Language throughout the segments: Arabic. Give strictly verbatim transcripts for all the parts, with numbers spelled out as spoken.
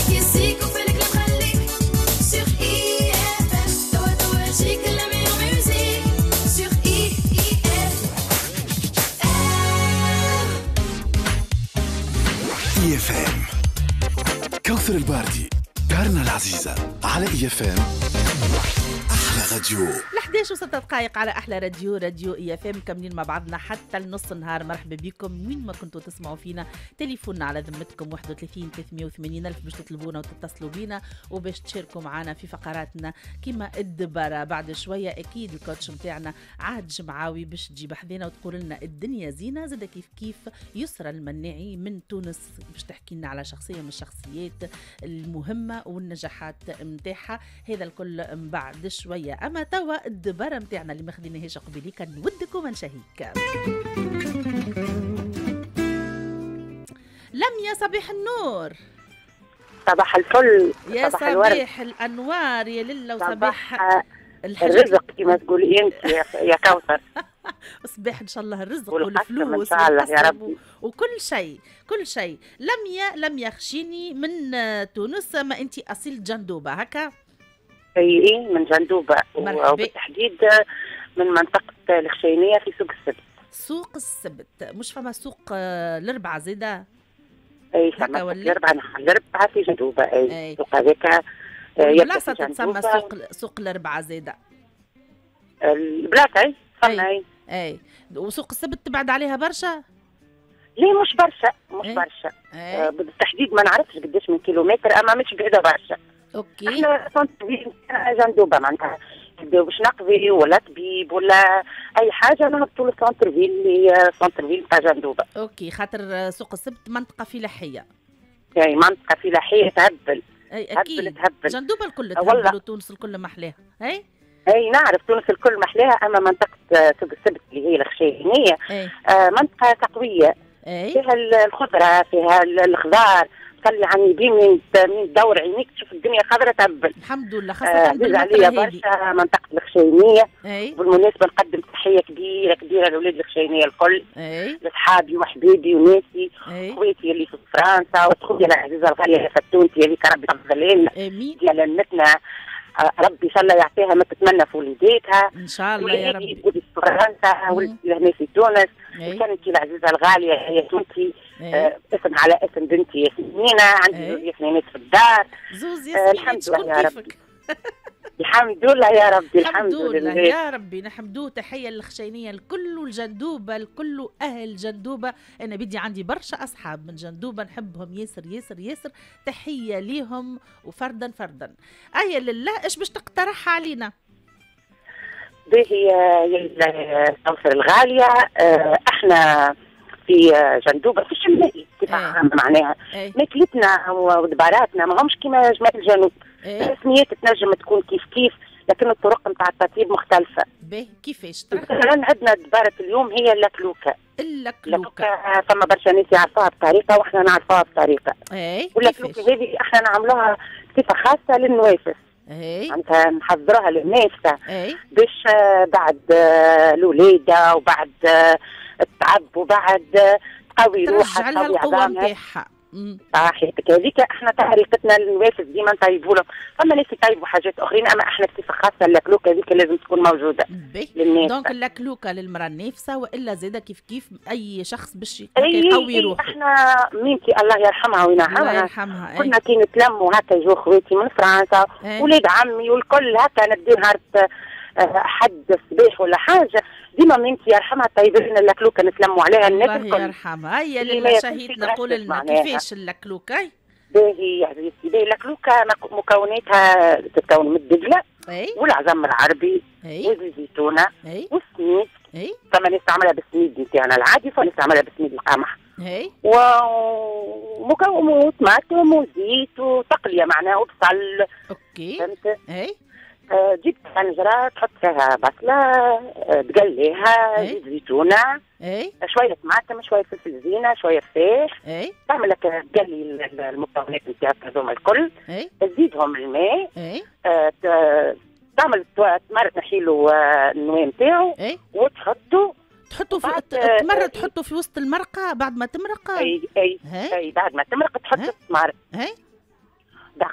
إي إف إم. كوثر الباردي، دارنا العزيزة على إي إف إم. أحلى راديو. الحداش وستة دقائق على أحلى راديو، راديو إي إف إم. كاملين مع بعضنا حتى النص النهار. مرحبا بكم وين ما كنتوا تسمعوا فينا. تليفوننا على ذمتكم واحد وثلاثين ثلاثمية وثمانين ألف باش تطلبونا وتتصلوا بينا وباش تشاركوا معنا في فقراتنا كما الدبارة. بعد شوية أكيد الكوتش متاعنا عاد جمعاوي باش تجيب حذينا وتقول لنا الدنيا زينة. زاد كيف كيف يسرى المناعي من تونس باش تحكي لنا على شخصية من الشخصيات المهمة والنجاحات متاعها. هذا الكل من بعد شوية. أما توا الدبارة متاعنا اللي ما خديناهاش قبيليك نودك ومنشهيك. لميا صباح النور. صباح الفل. يا صباح, صباح الأنوار يا لله وصباح الرزق كما تقولي انت يا كوثر. صباح ان شاء الله الرزق والفلوس ان شاء الله يا ربي وكل شيء كل شيء. لميا لميا خشيني من تونس، ما انت اصيل جندوبه هكا؟ اي اي من جندوبه وبالتحديد من منطقه الخشينيه في سوق السبت. سوق السبت مش فما سوق الاربعه زيده؟ اي فما سوق الاربعه نحن الاربعه في جندوبه. اي السوق هذاك البلاصه تتسمى سوق سوق الاربعه زيده. البلاصه اي فما اي اي. وسوق السبت تبعد عليها برشا؟ ليه مش برشا مش أي. برشا أي. آه بالتحديد ما نعرفش قداش من كيلومتر، اما مش بعيده برشا. اوكي. احنا سنترفيل جندوبه معناتها باش نقضي ولا طبيب ولا اي حاجه نهبطوا للسنترفيل اللي هي سنترفيل تاع جندوبه. اوكي، خاطر سوق السبت منطقه فلاحيه. اي منطقه فلاحيه تهبل. اي اكيد تهبل تهبل. جندوبه الكل تهبل وتونس الكل محلاها. اي اي نعرف تونس الكل محلاها، اما منطقه سوق السبت اللي هي الخشينيه آه منطقه تقويه. أي. فيها الخضره فيها الخضار تطلع عن يمين من دور عينيك تشوف الدنيا خضرا تهبل. الحمد لله. خاصه بالمطره هذه برشا منطقه الخشينيه. أي. بالمناسبه نقدم تحيه كبيره كبيره لاولاد الخشينيه الكل، لاصحابي وحبيبي وناسي خواتي اللي في فرنسا وخويا العزيزه الغاليه فتونتي هذيك ربي يحفظها لنا. امين. ديال لمتنا ربي ان شاء الله يعطيها ما تتمنى في وليداتها ان شاء الله يا ربي. ولدي في فرنسا ولدي هنا في تونس. وكانت العزيزه الغاليه هي تونسي آه اسم على اسم بنتي ياسمينه. عندي زوج ياسمينات في الدار. زوز ياسمينات. آه الحمد لله يا ربي. الحمد لله يا ربي. الحمد لله يا ربي. نحمدوه. تحيه للخشينيه الكل والجندوبه الكل اهل جندوبه. انا بدي عندي برشا اصحاب من جندوبه نحبهم ياسر ياسر ياسر. تحيه ليهم وفردا فردا. ايا لله ايش باش تقترح علينا؟ باهي يا كوثر الغاليه. احنا في جندوبه في الشمال كيف معناها ماكلتنا ودباراتنا ما همش كيما جمال الجنوب. الرسميات تنجم تكون كيف كيف لكن الطرق نتاع التطيب مختلفه. باهي كيفاش؟ مثلا عندنا دباره اليوم هي اللكلوكه. اللكلوكه فما برشا ناس يعرفوها بطريقه واحنا نعرفوها بطريقه. اي واللكلوكه هذه احنا نعملوها صفه خاصه للنوافذ. اي معناتها نحضروها للنافذه باش بعد الولاده وبعد التعب وبعد تقوي روحها ترجع لها القوه نتاعها. صحيح هذيك احنا طريقتنا للنوافذ ديما نطيبوا لهم. فما ناس يطيبوا حاجات اخرين اما احنا بصفه خاصه اللكلوكه هذيك لازم تكون موجوده للناس. دونك اللكلوكه للمراه النافسه والا زاده كيف كيف اي شخص باش يقوي روحه. احنا ميمتي الله يرحمها وينعمها الله يرحمها كنا كي نتلموا هكا يجوا خواتي من فرنسا ولاد عمي والكل هكا نبداو نهار حد الصباح ولا حاجه ديما ميمتي يرحمها طيب لنا اللكلوكه نتلموا عليها الناس الكل. الله يرحمها. هيا للمشاهير نقول لنا كيفاش اللكلوكه. باهي يا عزيزتي باهي اللكلوكه مكوناتها تتكون من الدجله والعزم العربي والزيتونه والسميد. فما ناس تعملها بالسميد نتاعنا العادي فما ناس تعملها بالسميد القمح. ومكون وطماطم وزيت وتقليه معناها وبصل. اوكي فهمت؟ اي آه جيب طنجرة تحط فيها بصلة آه تقليها زيت زيتونة اي شوية طماطم شوية فلفل زينة شوية فراخ. اي تعمل لك تقلي المكونات نتاعك هذوما الكل. اي تزيدهم الماء. اي آه تعمل تمر تحيلو النواة نتاعو وتحطه تحطه في التمر تحطه في وسط المرقة بعد ما تمرق. اي اي اي بعد ما تمرق تحط التمر. اي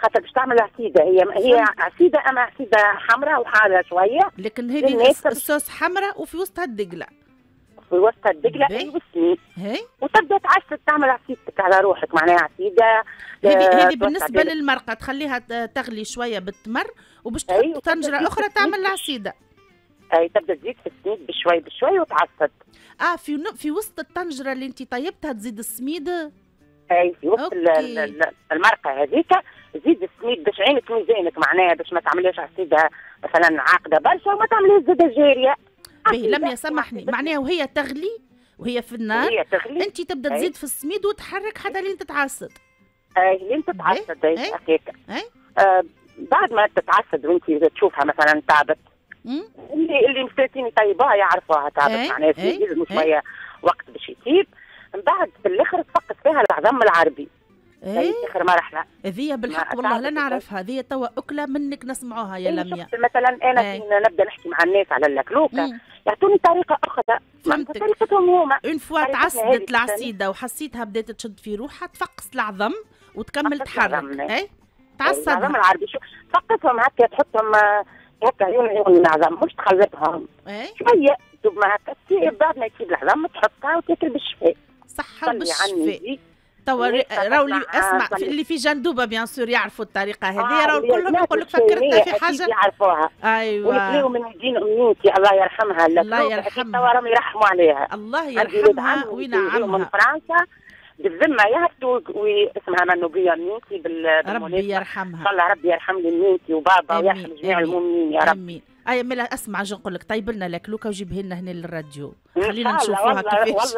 خاطر باش تعمل عسيده، هي هي عسيده اما عسيده حمراء وحاره شويه، لكن هذه الصوص حمراء وفي وسطها الدقله، في وسط الدقله اي والسميد، وتبدا تعسد تعمل عسيدتك على روحك، معناها عسيده. هذه هذه بالنسبه للمرقه تخليها تغلي شويه بالتمر وباش تحط طنجره اخرى تعمل العسيده. اي تبدا تزيد في السميد بشوي بشوي وتعصد. اه في في وسط الطنجره اللي انت طيبتها تزيد السميد. اي في وسط المرقه هذيك زيد السميد باش عينك ميزانك، معناها باش ما تعمليش عسيده مثلا عاقده برشا وما تعمليش زياده جاريه. باهي لم يسمحني، معناها وهي تغلي وهي في النار وهي تغلي انت تبدا تزيد في السميد وتحرك حتى لين تتعصد. اي لين تتعصد اي هكاك. آه بعد ما تتعصد وانت تشوفها مثلا تعبت، اللي اللي مستنسين طيبوها يعرفوها تعبت، معناها يلزم شويه وقت باش يطيب. من بعد في الاخر تفقس فيها العظم العربي. ايه اخر مرحله هذه بالحق والله لا نعرفها، هذه توا اكله منك نسمعوها يا لميا. مثلا انا كي نبدا نحكي مع الناس على اللكلوكه يعطوني طريقه اخرى، فهمتك، طريقتهم هما. اون فوا تعصدت العسيده وحسيتها بدات تشد في روحها تفقس العظم وتكمل تحرك. اي تعصدها العظم العربي، شو تفقسهم هكا تحطهم هكا عيون عيون العظم مش تخلطهم شويه دوب ما هكا، بعد ما يطيب العظم تحطها وتاكل بالشفاء. صحه بالشفاء. توا راهو اللي اسمع في اللي في جندوبه بيان سور يعرفوا الطريقه هذه، راهو كلهم يقول لك فكرتنا في حاجه يعرفوها. ايوه ولقيو من يدين امنيتي الله يرحمها، الله يرحمها، توا راهم يرحموا عليها، الله يرحمها وينعمها. من فرنسا بالذمه يهبطوا واسمها منوبيه امنيتي بالمناسبه، ربي يرحمها ان شاء الله، ربي يرحم لي امنيتي وبابا ويرحم جميع المؤمنين يا رب. امين. اي ملا اسمع جو نقول لك طيب لنا لكلوكه وجيبها لنا هنا للراديو خلينا نشوفوها كيفاش.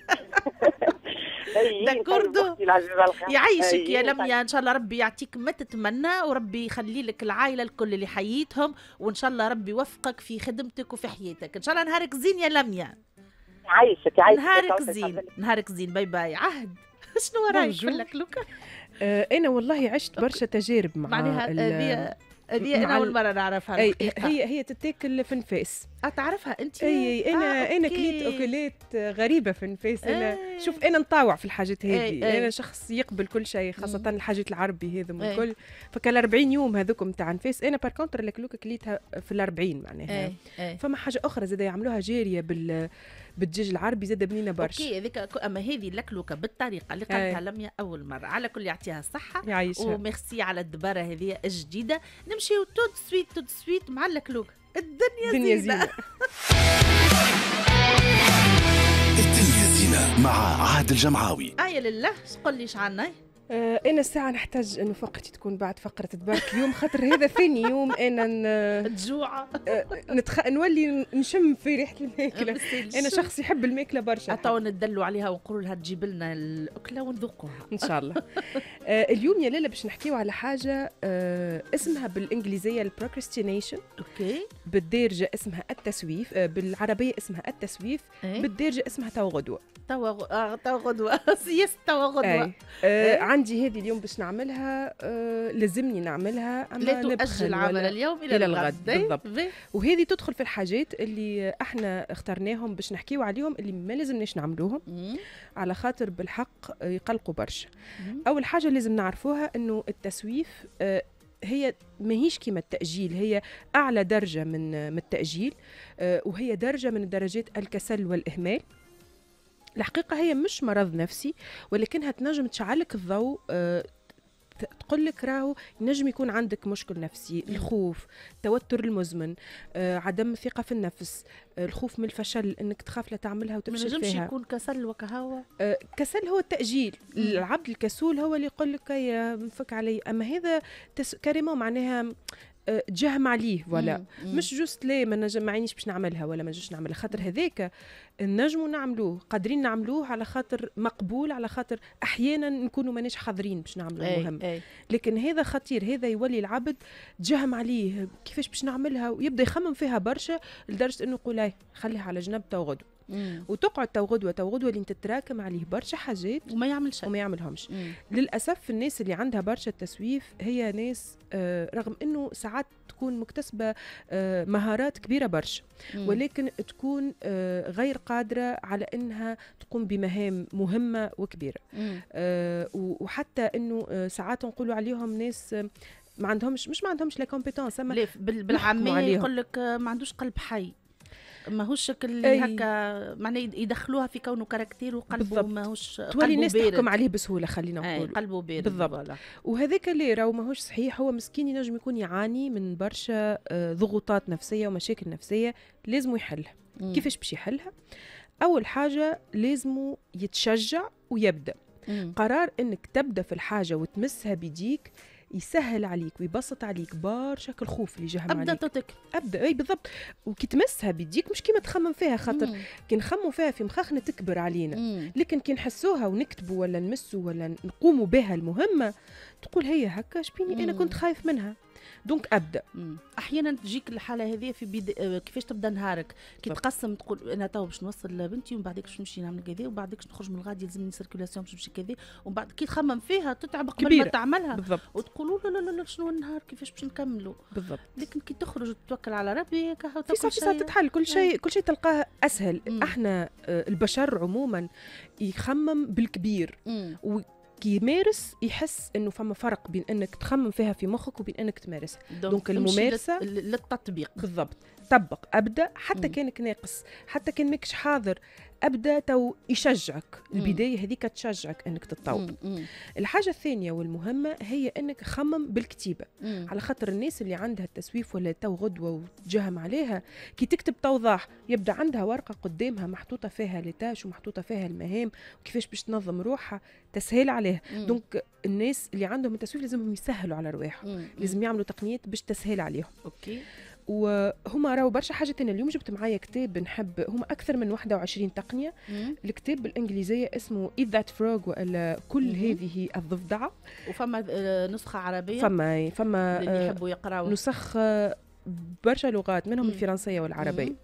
داكوردو يعيشك يا لميا، ان شاء الله ربي يعطيك ما تتمنى وربي يخلي لك العائله الكل اللي حييتهم، وان شاء الله ربي يوفقك في خدمتك وفي حياتك، ان شاء الله نهارك زين يا لميا. يعيشك يعيشك نهارك زين نهارك زين. باي باي. عهد شنو رايك في اللكلوكه؟ آه انا والله عشت برشا تجارب مع معناها هذه هذه انا اول مره نعرفها. أي هي هي تتاكل في نفاس. تعرفها انت؟ اي انا آه انا كليت اكلات غريبه في نفاس. انا أي. شوف انا نطاوع في الحاجات هذه، انا شخص يقبل كل شيء خاصه الحاجات العربي هذم الكل. فكال أربعين يوم هذوك نتاع نفاس انا بار كونتر اللكلوكه كليتها في الأربعين معناها. أي. أي. فما حاجه اخرى زاد يعملوها جاريه بال بالدجاج العربي زاد بنينه برشا. اوكي هذيك، اما هذه اللكلوكه بالطريقه اللي قالتها لميا اول مره، على كل يعطيها الصحه يعيشها. وميرسي على الدباره هذه الجديده. نمشيو توت سويت توت سويت مع اللكلوكه. الدنيا, الدنيا زينه, زينة. الدنيا زينه مع عهد الجمعاوي. آية لله قل لي شعنا. آه أنا الساعة نحتاج إنه فقرتي تكون بعد فقرة تبارك اليوم، خاطر هذا ثاني يوم أنا ن... تجوع آه نتخ... نولي نشم في ريحة الماكلة. أنا شخص يحب الماكلة برشا. تو ندلوا عليها ونقولوا لها تجيب لنا الأكلة ونذوقوها إن شاء الله. آه اليوم يا لالا باش نحكيو على حاجة آه اسمها بالإنجليزية البروكراستينيشن. أوكي. بالدارجة اسمها التسويف، آه بالعربية اسمها التسويف. إيه؟ بالدارجة اسمها توا غدوة. توا توا غدوة سياسة توا غدوة. عندي هذه اليوم باش نعملها، آه لازمني نعملها، اما لا تؤجل العمل اليوم الى, إلى الغد. بالضبط. وهذه تدخل في الحاجات اللي احنا اخترناهم باش نحكيو عليهم اللي ما لازمناش نعملوهم مم. على خاطر بالحق يقلقوا برشا. اول حاجه لازم نعرفوها انه التسويف آه هي ماهيش كيما التأجيل، هي أعلى درجة من من التأجيل، آه وهي درجة من درجات الكسل والإهمال. الحقيقة هي مش مرض نفسي، ولكنها تنجم تشعلك الضوء، أه تقول لك راهو ينجم يكون عندك مشكل نفسي، الخوف، التوتر المزمن، أه عدم الثقة في النفس، أه الخوف من الفشل، انك تخاف لا تعملها وتفشل فيها. ما نجمش يكون كسل وكهوى. أه كسل هو التأجيل. مم. العبد الكسول هو اللي يقول لك يا منفك علي، اما هذا تس... كريمة معناها جهم عليه ولا مم. مش جوست ليه ما نجمعينيش باش نعملها ولا ما نجمش نعملها، خاطر هذاك نجموا نعملوه، قادرين نعملوه على خاطر مقبول، على خاطر احيانا نكونوا ماناش حاضرين باش نعملوا المهم. أي. لكن هذا خطير، هذا يولي العبد جهم عليه كيفاش باش نعملها ويبدا يخمم فيها برشا لدرجه انه يقول اي خليها على جنب تو غدو. وتقعد تو غدوه تو غدوه لين تتراكم عليه برشا حاجات وما يعمل شيء وما يعملهمش. للاسف الناس اللي عندها برشا تسويف هي ناس آه رغم انه ساعات تكون مكتسبه آه مهارات كبيره برشا، ولكن تكون آه غير قادره على انها تقوم بمهام مهمه وكبيره. آه وحتى انه آه ساعات نقولوا عليهم ناس آه ما عندهمش مش ما عندهمش لا كومبيتونس، اما بالعاميه يقول لك ما عندوش قلب حي، ماهوش شكل هكا معناه يدخلوها في كونه كاركتير وقلبه ماهوش تولي الناس تحكم عليه بسهوله خلينا نقول قلبه بارد بالضبط. وهذاك اللي راهو ماهوش صحيح، هو مسكين ينجم يكون يعاني من برشا ضغوطات نفسيه ومشاكل نفسيه لازم يحلها. كيفاش باش يحلها؟ اول حاجه لازم يتشجع ويبدا. مم. قرار انك تبدا في الحاجه وتمسها بيديك يسهل عليك ويبسط عليك برشا الخوف اللي جاهم عليك. ابدا توتك ابدا اي بالضبط. وكي تمسها بيديك مش كيما تخمم فيها، خاطر مم. كي نخمموا فيها في مخاخنا تكبر علينا. مم. لكن كي نحسوها ونكتبوا ولا نمسوا ولا نقوموا بها المهمه تقول هي هكا شبيني انا كنت خايف منها. دونك ابدا. مم. احيانا تجيك الحاله هذه في بيد... كيفاش تبدا نهارك كي تقسم تقول انا تو باش نوصل لبنتي ومن بعدك باش نمشي نعمل كذا ومن بعدك نخرج من الغادي يلزمني سيركيلاسيون باش نمشي كذا ومن بعد كي تخمم فيها تتعب قبل ما تعملها بالضبط. وتقولوا لا لا لا شنو النهار كيفاش باش نكملوا بالضبط. لكن كي تخرج وتتوكل على ربي كهو في صافي تتحل كل شيء. كل شيء تلقاه اسهل. مم. احنا البشر عموما يخمم بالكبير و كي يمارس يحس انه فما فرق بين انك تخمم فيها في مخك وبين انك تمارسها. دونك الممارسه للتطبيق بالضبط. طبق ابدا حتى مم. كانك ناقص، حتى كان ماكش حاضر ابدا تو يشجعك. مم. البدايه هذيك تشجعك انك تتطور. مم. الحاجه الثانيه والمهمه هي انك خمم بالكتيبه. مم. على خاطر الناس اللي عندها التسويف ولا تو غدوه وتجهم عليها كي تكتب توضاح يبدا عندها ورقه قدامها محطوطه فيها ليتاش ومحطوطه فيها المهام وكيفاش باش تنظم روحها تسهيل عليها. دونك الناس اللي عندهم التسويف لازمهم يسهلوا على رواحهم، لازم يعملوا تقنيات باش تسهيل عليهم. اوكي. وهما راهو برشا حاجات. انا اليوم جبت معايا كتاب نحب، هما اكثر من واحد وعشرين تقنيه. مم. الكتاب بالانجليزيه اسمه Eat That Frog ولا كل مم. هذه الضفدعه. وفما نسخه عربيه. فما فما اللي يحبوا يقراوا نسخ برشا لغات منهم مم. الفرنسيه والعربيه. مم.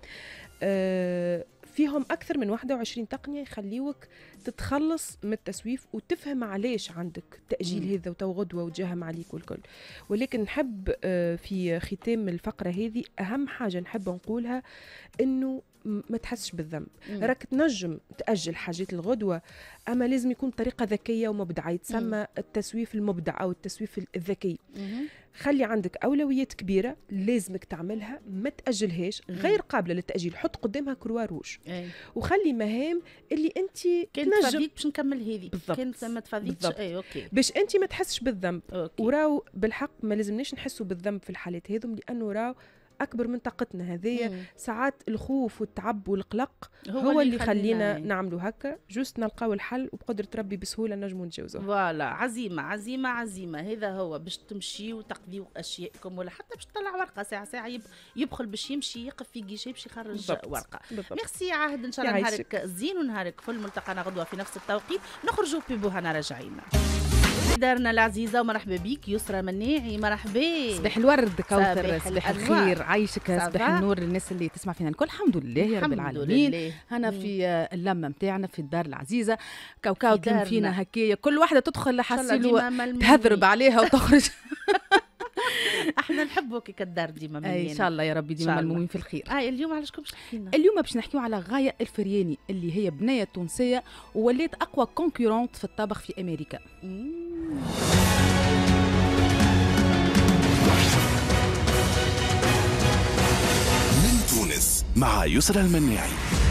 آه فيهم أكثر من واحد وعشرين تقنية يخليوك تتخلص من التسويف وتفهم علاش عندك تأجيل مم. هذا وتو غدوة وتجاهم عليك والكل. ولكن نحب في ختام الفقرة هذه أهم حاجة نحب نقولها إنه ما تحسش بالذنب. مم. راك تنجم تأجل حاجات الغدوة، أما لازم يكون بطريقة ذكية ومبدعة، يتسمى مم. التسويف المبدع أو التسويف الذكي. مم. خلي عندك أولويات كبيرة لازمك تعملها، ما تأجلهاش، غير قابلة للتأجيل، حط قدامها كروا روج. أي. وخلي مهام اللي أنت كنت تفضيك باش نكمل هذه، كنت ما تفضيتش أي أوكي باش أنت ما تحسش بالذنب. أوكي. وراو بالحق ما لازمناش نحسوا بالذنب في الحالات هذم، لأنه راو أكبر من طاقتنا هذية. ساعات الخوف والتعب والقلق هو, هو اللي يخلينا نعملوا هكا، جوست نلقاو الحل وبقدرة ربي بسهولة نجموا نتجاوزوه. فوالا عزيمة عزيمة عزيمة، هذا هو باش تمشي وتقضيوا أشيائكم، ولا حتى باش تطلع ورقة ساعة ساعة يبخل باش يمشي يقف في جيشي باش يخرج بالضبط. ورقة. ميرسي عهد، إن شاء الله نهارك زين ونهارك فل. ملتقانا غدوة في نفس التوقيت، نخرجوا بيبوهنا راجعين. دارنا العزيزة ومرحبا بك يسرى مناعي. مرحبا. صباح الورد كوثر، صباح الخير، عايشك، صباح النور للناس اللي تسمع فينا الكل. الحمد لله يا رب العالمين. هنا في اللمة متاعنا في الدار العزيزة كاوكاو تلم فينا هكايا، كل واحدة تدخل لحسيلو تهذرب عليها وتخرج. احنا نحبوا كي كالدار ديما مليانه. ان شاء الله يا ربي ديما ملمومين في الخير. اه اليوم علاش باش نحكينا؟ اليوم باش نحكيو على غاية الفرياني اللي هي بنية تونسية وولات اقوى كونكورونت في الطبخ في امريكا. من تونس مع يسرى المناعي.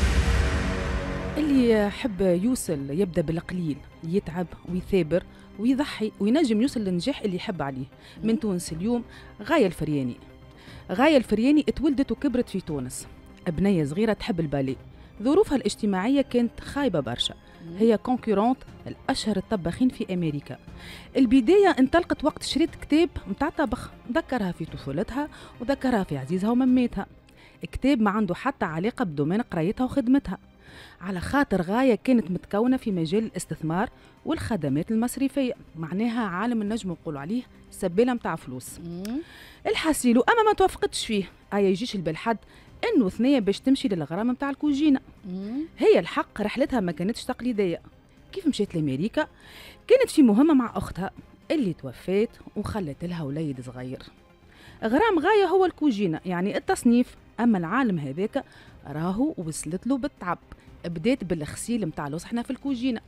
اللي يحب يوصل يبدا بالقليل، يتعب ويثابر ويضحي وينجم يوصل للنجاح اللي يحب عليه. من تونس اليوم غاية الفرياني. غاية الفرياني اتولدت وكبرت في تونس، بنية صغيرة تحب الباليه. ظروفها الاجتماعية كانت خايبة برشا، هي كونكورونت الأشهر الطباخين في أمريكا. البداية انطلقت وقت شريت كتاب متاع طبخ ذكرها في طفولتها وذكرها في عزيزها ومماتها. كتاب ما عنده حتى علاقة بدومين قرايتها وخدمتها، على خاطر غاية كانت متكونة في مجال الاستثمار والخدمات المصرفية، معناها عالم النجم نقولوا عليه سبيلة متاع فلوس. الحسيلو أما ما توافقتش فيه، آية يجيش البلحد انه ثنيه باش تمشي للغرام نتاع الكوجينه. هي الحق رحلتها ما كانتش تقليديه. كيف مشيت لامريكا كانت في مهمه مع اختها اللي توفات وخلت لها وليد صغير. غرام غايه هو الكوجينه يعني التصنيف، اما العالم هذاك راهو وصلت له بالتعب. بدات بالغسيل نتاع الوصحنا في الكوجينه.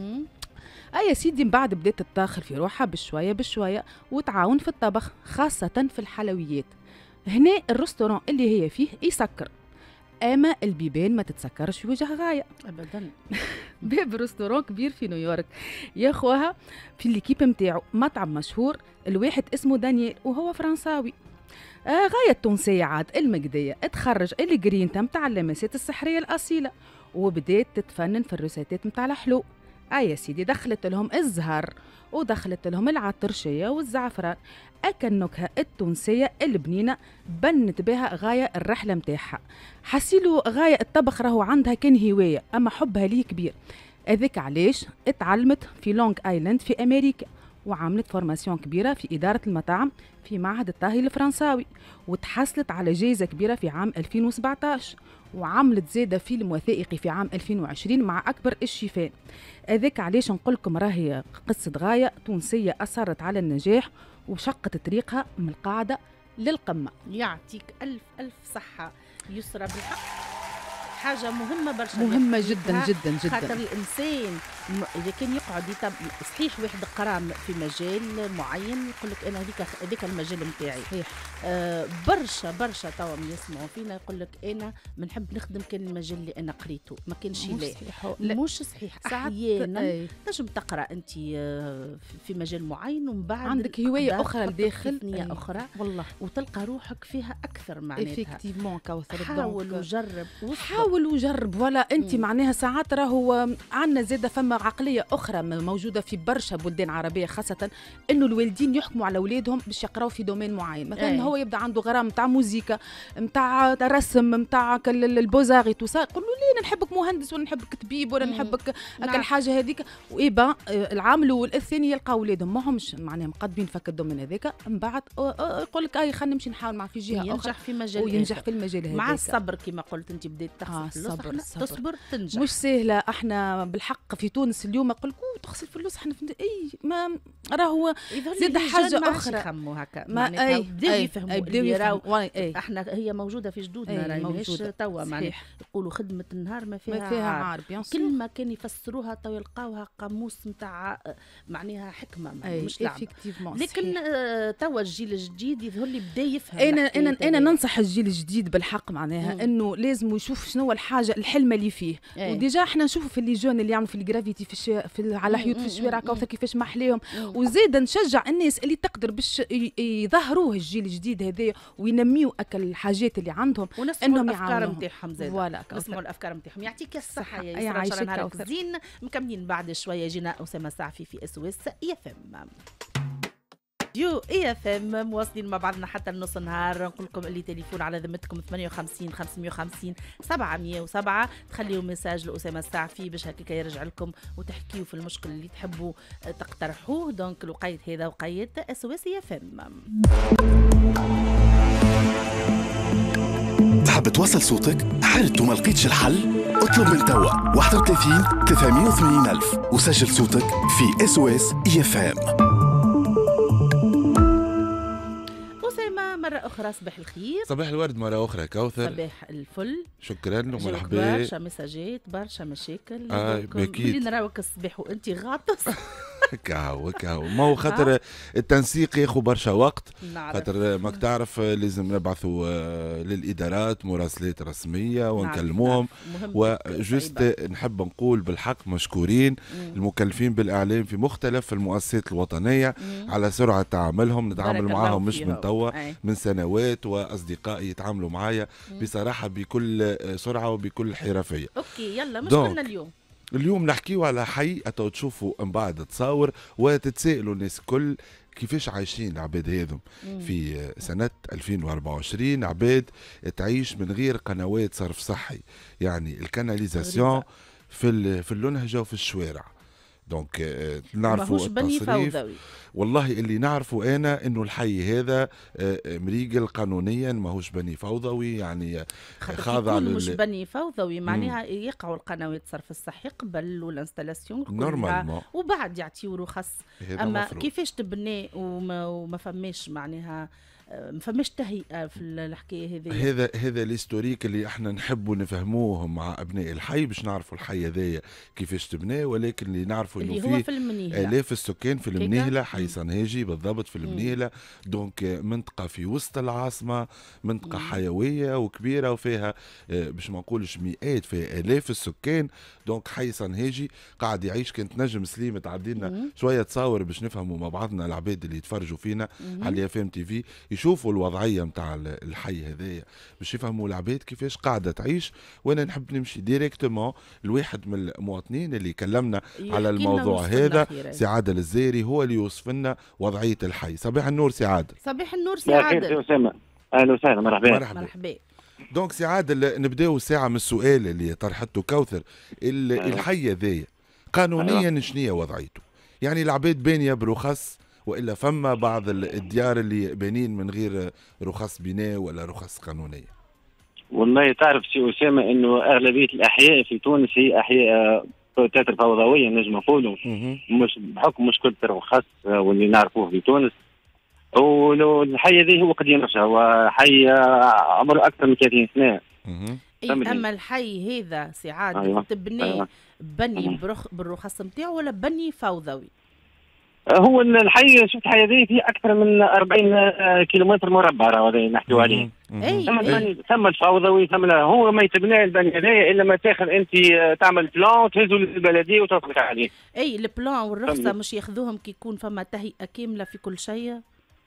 أي يا سيدي من بعد بدات تتاخر في روحها بشويه بشويه وتعاون في الطبخ خاصه في الحلويات. هنا الرستوران اللي هي فيه يسكر، اما البيبان ما تتسكرش في وجه غايه ابدا. باب رستوران كبير في نيويورك يا خوها، في الليكيب نتاعو مطعم مشهور، الواحد اسمه دانيال وهو فرنساوي. آه غايه التونسيه عاد المقديه تخرج الجرينتا نتاع اللمسات السحريه الاصيله وبدات تتفنن في الروسيتات نتاع الحلو. آه يا سيدي دخلت لهم الزهر ودخلت لهم العطرشيه والزعفران. أكا النكهة التونسية البنينة بنت بها غاية الرحلة متاعها. حسيلو غاية الطبخ راهو عندها كان هواية أما حبها ليه كبير. هذاك علاش اتعلمت في لونج آيلاند في أمريكا وعملت فورماسيون كبيرة في إدارة المطاعم في معهد الطهي الفرنساوي وتحصلت على جائزة كبيرة في عام ألفين وسبعطاش وعملت زادة فيلم وثائقي في عام ألفين وعشرين مع أكبر الشيفان. هذاك علاش نقولكم راهي قصة غاية تونسية أصرت على النجاح وشقت طريقها من القاعدة للقمة. يعطيك ألف ألف صحة يسرى، بالحق حاجة مهمة برشا، مهمة جدا جدا جدا. خاطر الإنسان إذا كان يقعد يتب... صحيح واحد قرا في مجال معين يقول لك أنا هذيك هذيك المجال نتاعي. صحيح. آه برشا برشا توا من يسمعوا فينا يقول لك أنا ما نحب نخدم كان المجال اللي أنا قريته ما كانش لا مش صحيح. أحيانا تنجم تقرأ أنت في مجال معين ومن بعد عندك هواية أخرى لداخل ثانية أخرى والله وتلقى روحك فيها أكثر معناتها. إفكتيفمون كوثر. حاول وجرب حاول وجرب ولا أنت معناها ساعات راهو عندنا زادة فما عقلية أخرى موجودة في برشا بلدان عربية خاصة إنه الوالدين يحكموا على أولادهم باش يقراوا في دومين معين. مثلا أي. هو يبدأ عنده غرام متاع موزيكا متاع رسم متاع البوزاري توسا يقولوا لي أنا نحبك مهندس ولا نحبك طبيب ولا نحبك أكل حاجة هذيك وإيبا العام الأول الثاني يلقاو أولادهم ما همش معناها مقدمين فك الدومين هذاك من بعد يقول لك أي خلينا نمشي نحاول مع في جهة أخرى ينجح في مجال وينجح في المجال هذاك مع الصبر كما قلت أنت بديت تخسر آه صبر صبر. تصبر تنجح. مش سهلة. احنا بالحق في تونس اليوم يقول لك تغسل فلوس احنا في اي ما راهو زاد حاجة أخرى يخموا هكا ما أي بداو يفهموا بداو يفهموا احنا هي موجودة في جدودنا راهي مش توا معناها يقولوا خدمة النهار ما فيها, ما فيها عار. كلمة كان يفسروها تو يلقاوها قاموس نتاع معناها حكمة مش لعبة. لكن توا الجيل الجديد يظهر لي بدا يفهم. انا انا انا ننصح الجيل الجديد بالحق معناها انه لازم يشوف شنو الحاجة الحلمة اللي فيه. وديجا احنا نشوفوا في اللي جون اللي يعملوا في الجرافيتي في, الشي... في على حيوط في الشوارع كوثر كيفاش محليهم وزيد نشجع الناس اللي تقدر باش يظهروه الجيل الجديد هذا وينميوا اكل الحاجات اللي عندهم انهم الافكار نتاعهم زاد فوالا نسمعوا الافكار نتاعهم. يعطيك الصحه يا يسرا نهارك زين. مكملين بعد شويه جينا اسامه السعفي في اس او اس اي فم يو اي اف ام مواصلين مع بعضنا حتى النص النهار. نقول لكم اللي تليفون على ذمتكم ثمانية وخمسين خمسمية وخمسين سبعمية وسبعة تخليوا مساج لأسامة السعفي باش هكاك يرجع لكم وتحكيوا في المشكل اللي تحبوا تقترحوه. دونك الوقيت هذا وقيت اس او اس اي اف ام. تحب توصل صوتك؟ حرت وما لقيتش الحل؟ اطلب من توا واحد وثلاثين ثلاثمية وثمانين ألف وسجل صوتك في اس او اس اي اف ام. مرة أخرى صباح الخير. صباح الورد مرة أخرى كوثر. صباح الفل. شكرا ومرحبا. برشا مساجات برشا مشاكل. آه أكيد. اللي نراوك الصباح وأنت غاطس. كاو كاو ما هو خاطر التنسيق ياخذ برشا وقت. خاطر ماك تعرف لازم نبعثوا للإدارات مراسلات رسمية ونكلموهم. وجست نحب نقول بالحق مشكورين المكلفين بالإعلام في مختلف المؤسسات الوطنية مم. على سرعة تعاملهم. نتعامل معاهم مش من توا من سنوات وأصدقائي يتعاملوا معايا بصراحة بكل سرعة وبكل حرفية. أوكي يلا مش قلنا اليوم اليوم نحكيو على حقيقة تشوفوا من بعد تصاور وتتسائلوا الناس كل كيفاش عايشين العباد هذم في سنة ألفين وأربعة وعشرين. عباد تعيش من غير قنوات صرف صحي، يعني الكاناليزاسيون في في اللنهجة وفي الشوارع. دونك نعرفوا التصريف. والله اللي نعرفه انا انه الحي هذا مريقل قانونيا، ماهوش بني فوضوي، يعني خاضع لل... مش بني فوضوي معناها يقعوا القنوات الصرف الصحي قبل والانستلاسيون كلها وبعد يعطيو رخص. اما مفروض. كيفاش تبني وما, وما فماش معناها ما فماش تهيئه في الحكايه هذه. هذا هذا الهيستوريك اللي احنا نحبوا نفهموه مع ابناء الحي باش نعرفوا الحي هذايا كيفاش تبنى، ولكن اللي نعرفوا انه فيه في الاف السكان في المنيهله، حي صنهاجي بالضبط في المنيهله. دونك منطقه في وسط العاصمه، منطقه مم. حيويه وكبيره وفيها باش ما نقولش مئات، فيها الاف السكان. دونك حي صنهاجي قاعد يعيش. كانت نجم سليم تعدي لنا شويه تصاور باش نفهموا مع بعضنا العباد اللي يتفرجوا فينا مم. على اف ام تي في، يشوفوا الوضعيه نتاع الحي هذايا باش يفهموا العباد كيفاش قاعده تعيش. وانا نحب نمشي ديريكتومون لواحد من المواطنين اللي كلمنا على الموضوع هذا، سي عادل الزيري، هو اللي يوصف لنا وضعيه الحي. صباح النور سي عادل. صباح النور سي عادل. سي اسامه، اهلا وسهلا، مرحبا مرحبا, مرحبا. دونك سي عادل نبداو ساعه من السؤال اللي طرحته كوثر. الحي هذايا قانونيا شنية وضعيته؟ يعني العباد بانيه برخص والا فما بعض الديار اللي بانين من غير رخص بناء ولا رخص قانونيه؟ والله تعرف سي اسامه انه اغلبيه الاحياء في تونس هي احياء تاتر فوضويه نجم نقولوا، مش بحكم مشكله الرخص واللي نعرفوه في تونس. والحي هذا هو قديم برشا، هو حي عمره اكثر من ثلاثين سنه. اما الحي هذا سي عادل أيوة. تبني أيوة. بني بالرخص نتاعو ولا بني فوضوي؟ هو الحي شفت الحي هذه فيه اكثر من أربعين كيلومتر مربع راهو نحكيو عليه. ثم ثم الفوضوي، ثم هو ما يتبنى البني هذايا الا ما تاخذ انت تعمل بلان تهزو للبلديه وتطلق عليه. اي البلان والرخصه مش ياخذوهم كي يكون فما تهيئه كامله في كل شيء.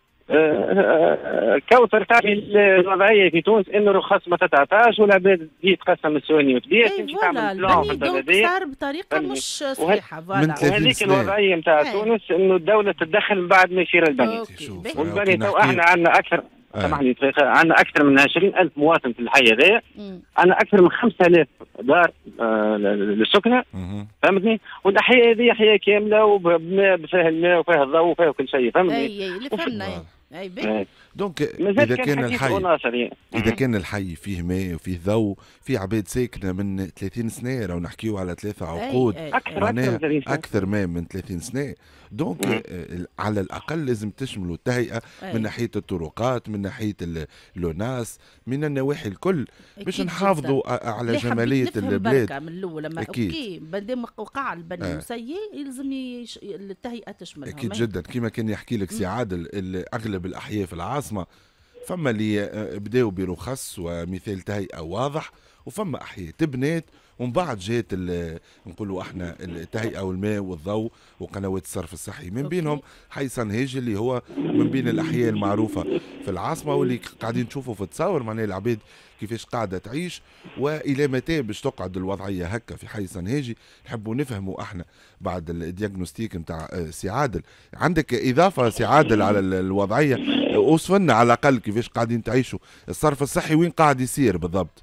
كوثر تعرفي الوضعيه في تونس انه رخص ما تتعطاش والعباد تجي تقسم السواني وتبيع تمشي تعمل بلان في البلديه. صار بطريقه مش صحيحه. فوالا وهذيك الوضعيه نتاع تونس انه الدوله تتدخل بعد ما يصير البني. والبني تو احنا عندنا اكثر سامحني دقيقه، عندنا اكثر من عشرين ألف مواطن في الحي هذايا، عندنا اكثر من خمسة آلاف دار آه للسكنه، فهمتني؟ والاحياء هذه احياء كامله وفيها الماء وفيها الضوء وفيها كل شيء، فهمتني؟ اي اي اللي فهمنا. اي بي دونك اذا كان الحي اذا كان الحي فيه ماء وفيه ضوء، في عباد ساكنه من ثلاثين سنه، راهو نحكيو على ثلاثه عقود، اكثر اكثر ما من ثلاثين سنه. دونك آه على الاقل لازم تشملوا التهيئه من ناحيه الطرقات، من ناحيه اللوناس، من النواحي الكل باش نحافظوا على جماليه البلاد. من الاول لما اوكي بعدين وقع البني آه. وسيء يلزم يش... التهيئه تشملها. اكيد جدا. كما كان يحكي لك سي عادل، اغلب الاحياء في العاصمه فما اللي بداوا برخص ومثال تهيئه واضح، وفما احياء تبنات ومن بعد جات نقولوا احنا التهيئه والماء والضوء وقنوات الصرف الصحي. من بينهم حي صنهاجي اللي هو من بين الاحياء المعروفه في العاصمه، واللي قاعدين تشوفوا في التصاور معناها العباد كيفاش قاعده تعيش. والى متى باش تقعد الوضعيه هكا في حي صنهاجي؟ نحبوا نفهموا احنا بعد الدياغنوستيك نتاع سي عادل. عندك اضافه سي عادل على الوضعيه؟ اوصف لنا على الاقل كيفاش قاعدين تعيشوا. الصرف الصحي وين قاعد يصير بالضبط؟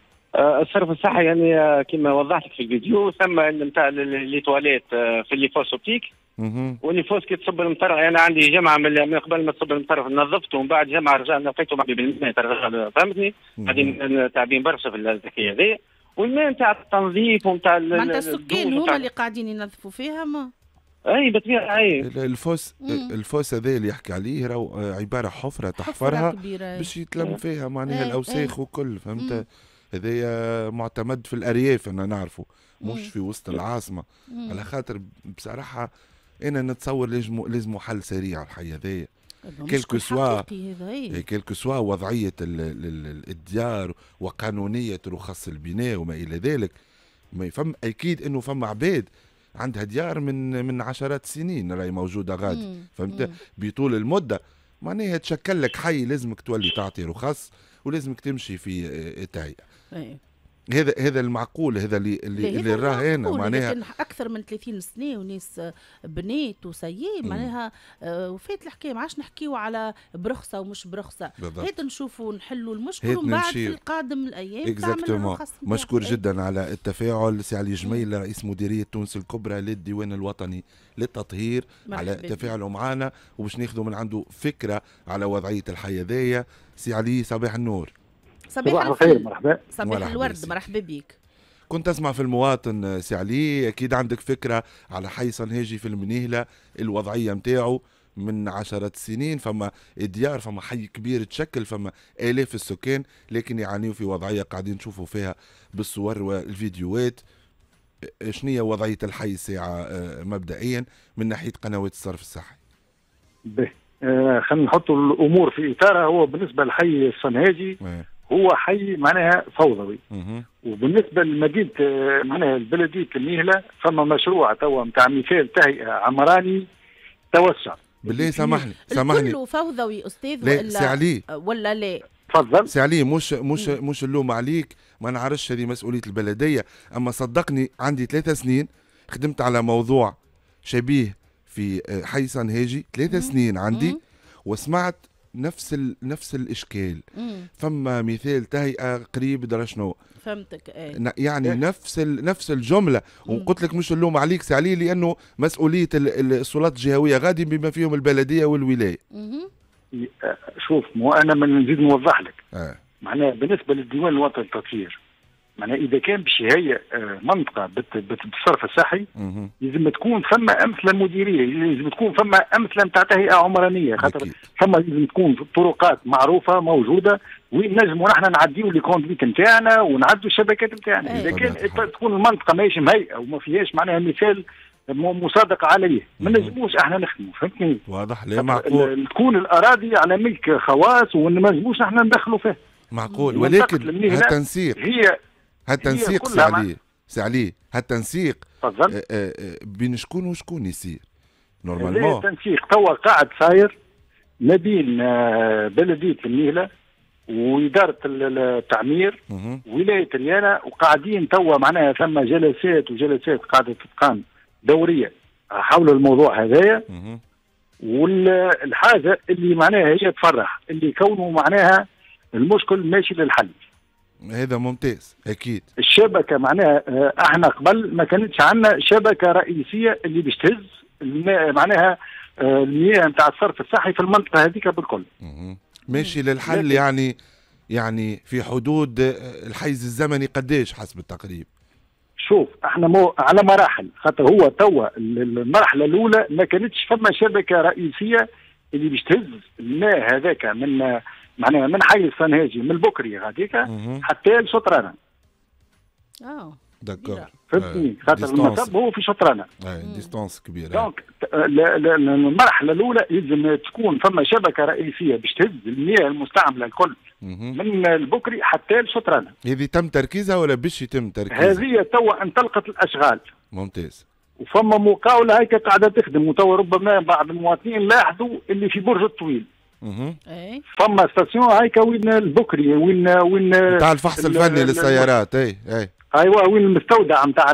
الصرف الصحي يعني كما وضحت في الفيديو، ثم نتاع لي تواليت في اللي فوس اوبتيك، واللي فوس كي تصب المطر. انا يعني عندي جمعه من قبل ما تصب المطر نظفته، ومن بعد جمعه رجع لقيته معبي بالماء، فهمتني؟ قاعدين تعبين برشا في الحكايه هذه. والماء نتاع التنظيف ونتاع معناتها السكان هما اللي قاعدين ينظفوا فيها. ما اي بالطبيعه. اي الفوس الفوس هذا اللي يحكي عليه راهو عباره حفره تحفرها باش يتلم فيها معناها الاوساخ وكل، فهمت؟ هذايا معتمد في الارياف انا نعرفه، مش في وسط العاصمه. على خاطر بصراحه انا نتصور لازم لازم حل سريع الحي هذايا، كيلكو سوا كيلكو سوا وضعيه الديار وقانونيه رخص البناء وما الى ذلك. ما يفهم اكيد انه فما عباد عندها ديار من من عشرات السنين راهي موجوده غادي، فهمت؟ بطول المده معناها تشكل لك حي لازمك تولي تعطي رخص ولازمك تمشي في تهيئه. هذا هذا المعقول، هذا اللي اللي, اللي راه هنا معناها اكثر من ثلاثين سنه وناس بنات وسيي معناها آه وفات الحكايه ما عادش نحكيو على برخصه ومش برخصه، هات نشوفوا نحلوا المشكل ومن بعد في القادم الايام تعمل مشكور جدا على التفاعل. سي علي جميل رئيس مديريه تونس الكبرى للديوان الوطني للتطهير على تفاعله معنا وباش ناخذوا من عنده فكره على وضعيه الحي هذايا. سي علي صباح النور. صباح الخير. مرحبا. صباح الورد. مرحبا بك. كنت اسمع في المواطن سي علي، اكيد عندك فكره على حي صنهاجي في المنيهله، الوضعيه نتاعو من عشرات السنين، فما ديار، فما حي كبير تشكل، فما آلاف السكان، لكن يعانيوا في وضعيه قاعدين نشوفوا فيها بالصور والفيديوهات. شنية وضعيه الحي ساعه مبدئيا من ناحيه قنوات الصرف الصحي؟ به آه خلينا نحطوا الامور في اطارها. هو بالنسبه للحي الصنهاجي هو حي معناها فوضوي، وبالنسبه لمدينه معناها البلديه المنيهله فما مشروع توا نتاع مثال تهيئه عمراني توسع. بالله سامحني سامحني كله فوضوي استاذ لا ولا سي علي ولا لا؟ تفضل سي علي. مش مش مم. مش اللوم عليك، ما نعرفش هذه مسؤوليه البلديه، اما صدقني عندي ثلاثة سنين خدمت على موضوع شبيه في حي صنهاجي، ثلاثة سنين عندي مم. وسمعت نفس ال... نفس الاشكال. مم. فما مثال تهيئه قريب درا شنو فهمتك ايه؟ يعني إيه؟ نفس ال... نفس الجمله. وقلت لك مش اللوم عليك سي علي، لانه مسؤوليه السلطات الجهويه غادي بما فيهم البلديه والولايه. مم. شوف مو انا من نزيد نوضح لك آه. معناها بالنسبه للديوان الوطني للتطهير، معناها اذا كان باش يهيئ منطقه بالصرف الصحي لازم تكون فما امثله مديريه، لازم تكون فما امثله نتاع تهيئه عمرانيه، خاطر فما لازم تكون طرقات معروفه موجوده وين نجموا نحن نعديو لي كوندويت نتاعنا ونعدوا الشبكات نتاعنا. اذا كان تكون المنطقه ماهيش مهيئه وما فيهاش معناها مثال مصادقه عليه ما نجموش احنا نخدموا. فهمتني؟ واضح. لا معقول تكون الاراضي على ملك خواص وما نجموش احنا ندخلوا فيها. معقول. ولكن هالتنسيق هي هالتنسيق سي علي سي علي هالتنسيق تفضل بين شكون وشكون يصير نورمالمون؟ التنسيق توا قاعد صاير ما بين بلديه المنيهله واداره التعمير ولايه ريانه، وقاعدين توا معناها ثم جلسات وجلسات قاعده تتقام دوريه حول الموضوع هذايا. والحاجه اللي معناها هي تفرح اللي كونه معناها المشكل ماشي للحل. هذا ممتاز اكيد. الشبكه معناها احنا قبل ما كانتش عندنا شبكه رئيسيه اللي باش تهز معناها المياه نتاع الصرف الصحي في المنطقه هذيك بالكل. ماشي للحل يعني يعني في حدود الحيز الزمني قديش حسب التقريب؟ شوف احنا مو على مراحل، خاطر هو توا المرحله الاولى ما كانتش فما شبكه رئيسيه اللي باش تهز الماء هذاك من معناها من حي الصنهاجي من البكري هذيك حتى لشطرانه. اه دكور. فهمتني؟ خاطر المصب هو في شطرانه. اي ديستانس كبيره. دونك المرحله الاولى لازم تكون فما شبكه رئيسيه باش تهز المياه المستعمله الكل من البكري حتى لشطرانه. هذه تم تركيزها ولا باش يتم تركيزها؟ هذه توا انطلقت الاشغال. ممتاز. وفما مقاوله هيك قاعده تخدم، وتوا ربما بعض المواطنين لاحظوا اللي في برج الطويل. ايه فما ستاسيون هيك وين البكري وين وين نتاع الفحص الفني للسيارات. اي اي ايوه وين المستودع نتاع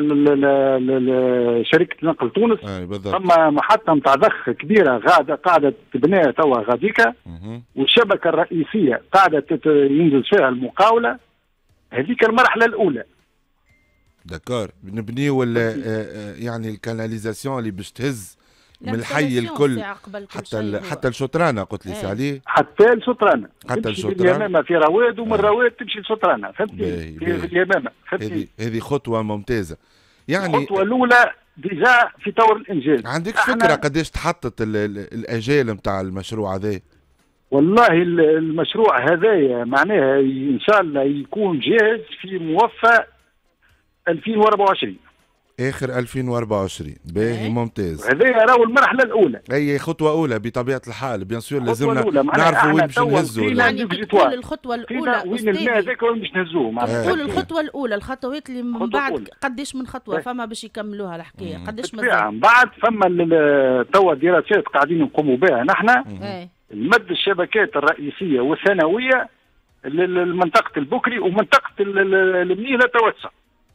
شركه نقل تونس. اي بالضبط. فما محطه نتاع ضخ كبيره قاعده قاعده تبنيها توا غاديكا، والشبكه الرئيسيه قاعده ينزل فيها المقاوله. هذيك المرحله الاولى. دكار نبنيو يعني الكاناليزاسيون اللي باش تهز من الحي الكل حتى حتى الشطرانه. قلت لي سي علي حتى الشطرانه حتى الشطرانه اليمامه في رواد ومن رواد تمشي الشطرانه. فهمتني؟ في اليمامه. هذه هذه خطوه ممتازه. يعني الخطوه الاولى ديجا في طور الانجاز. عندك فكره قداش تحطت الاجال نتاع المشروع هذا؟ والله المشروع هذايا معناها ان شاء الله يكون جاهز في موفى ألفين وأربعة وعشرين. اخر ألفين وأربعة وعشرين. باهي ممتاز. هذه راهو المرحله الاولى. اي خطوه اولى بطبيعه الحال. بيان سور لازمنا نعرفوا وين باش نهزوا. يعني تقول الخطوه الاولى وين الماء هذاك وين باش نهزوه. تقول الخطوه الاولى الخطوات اللي من بعد قداش من خطوه فما باش يكملوها الحكايه قداش مازال؟ من بعد فما توا دراسات قاعدين نقوموا بها نحن. المد الشبكات الرئيسيه والثانويه منطقه البكري ومنطقه المنيله توسع.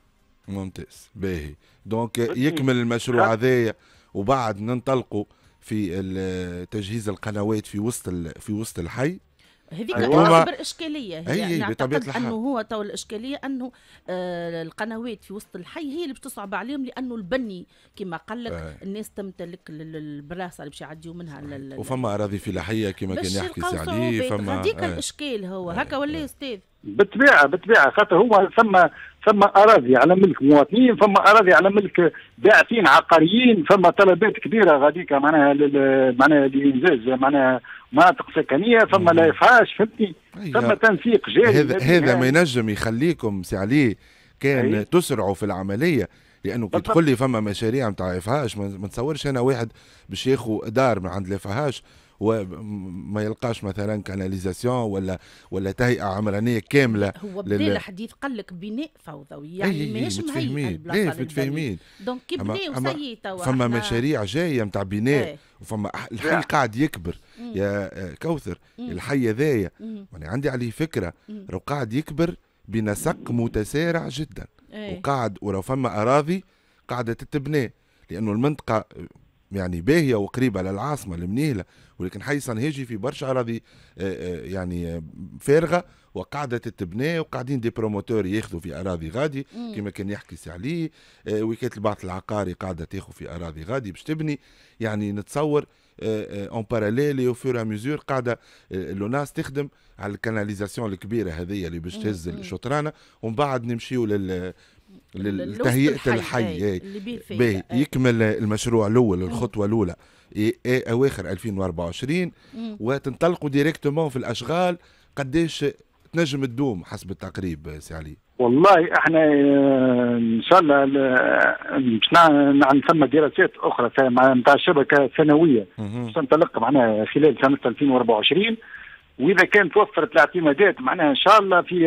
ممتاز باهي. دونك يكمل المشروع هذايا وبعد ننطلقوا في تجهيز القنوات في وسط في وسط الحي. هذيك أكبر إشكالية هي يعني نعتقد أنه هو تو الإشكالية أنه آه القنوات في وسط الحي هي اللي باش تصعب عليهم، لأنه البني كما قال لك آه. الناس تمتلك البلاصة اللي باش يعديوا منها وفما أراضي فلاحية كما كان يحكي سي علي. فما هذيك آه. الإشكال هو آه. هكا ولا آه. أستاذ؟ بالطبيعة بالطبيعة خاطر هو ثم ثم أراضي على ملك مواطنين، ثم أراضي على ملك باعثين عقاريين، ثم طلبات كبيرة غاديك معناها معناها لإنجاز معناها مناطق سكنية، ثم لا يفعاش فهمتني، ثم تنسيق جاري. هذا هذا ما ينجم يخليكم سي علي كان أي. تسرعوا في العملية، لأنه كي تقول لي فما مشاريع نتاع إفهاش ما نتصورش أنا واحد باش ياخذ دار من عند الإفهاش وما يلقاش مثلا كاناليزاسيون ولا ولا تهيئه عمرانيه كامله. هو بدا لل... الحديث قال لك بناء فوضوي يعني ماهيش مهيئه البلاصه. متفاهمين. دونك كي بناو سي توا فما مشاريع جايه نتاع بناء ايه. وفما الحي قاعد يكبر مم. يا كوثر مم. الحي هذايا وانا عندي عليه فكره راه قاعد يكبر بنسق متسارع جدا ايه. وقاعد وراه فما اراضي قاعده تتبنى لانه المنطقه يعني باهيه وقريبه للعاصمه المنيله، ولكن حي صنهاجي في برشا اراضي يعني فارغه وقاعده تتبنى وقاعدين دي بروموتور ياخذوا في اراضي غادي كما كان يحكي سي علي. وكاله البعث العقاري قاعده تاخذ في اراضي غادي باش تبني. يعني نتصور اون باراليل وفور ميزور قاعده لوناس تخدم على الكاناليزاسيون الكبيره هذه اللي باش تهز الشطرانه، ومن بعد نمشيو لل لتهيئة الحي باهي يكمل المشروع الأول الخطوة الأولى أواخر ألفين وأربعة وعشرين وتنطلقوا ديريكتومون في الأشغال. قديش تنجم تدوم حسب التقريب سي علي؟ والله احنا ان شاء الله باش نعمل ثم دراسات اخرى نتاع الشبكه سنويه باش تنطلق معناها خلال سنه ألفين وأربعة وعشرين، واذا كانت توفرت الاعتمادات معناها ان شاء الله في